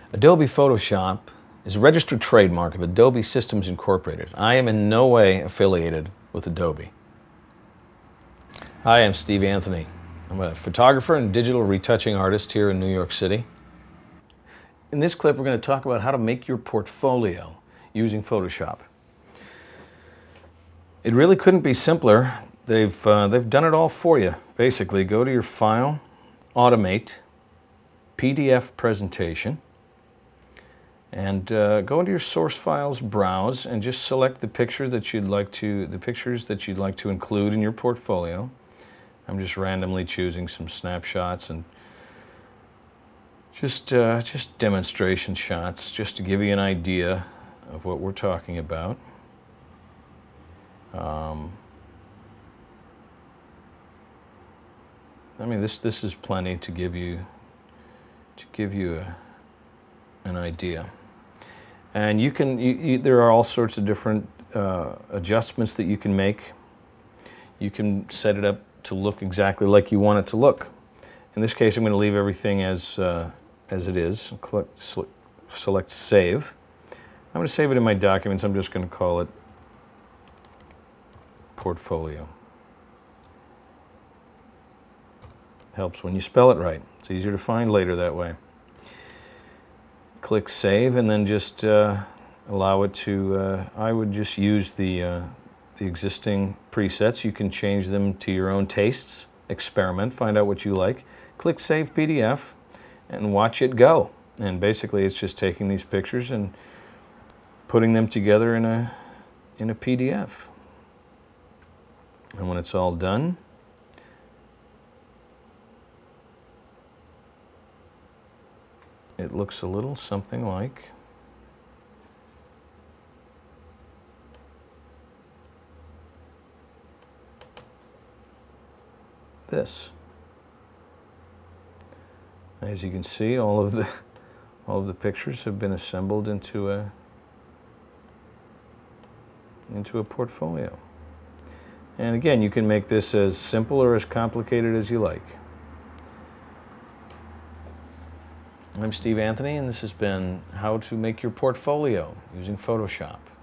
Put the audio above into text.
Adobe Photoshop is a registered trademark of Adobe Systems Incorporated. I am in no way affiliated with Adobe. Hi, I'm Steve Anthony. I'm a photographer and digital retouching artist here in New York City. In this clip, we're going to talk about how to make your portfolio using Photoshop. It really couldn't be simpler. They've done it all for you. Basically, go to your File, Automate, PDF Presentation, and go into your source files, browse, and just select the pictures that you'd like to include in your portfolio. I'm just randomly choosing some snapshots and just demonstration shots, just to give you an idea of what we're talking about. I mean, this is plenty to give you an idea. And there are all sorts of different adjustments that you can make. You can set it up to look exactly like you want it to look. In this case, I'm going to leave everything as it is. Select Save. I'm going to save it in my documents. I'm just going to call it Portfolio. Helps when you spell it right. It's easier to find later that way. Click Save, and then just allow it to, I would just use the existing presets. You can change them to your own tastes. Experiment, find out what you like. Click Save PDF and watch it go. And basically it's just taking these pictures and putting them together in a PDF. And when it's all done, it looks a little something like this. As you can see, all of the pictures have been assembled into a portfolio. And again, you can make this as simple or as complicated as you like. I'm Steve Anthony, and this has been How to Make Your Portfolio using Photoshop.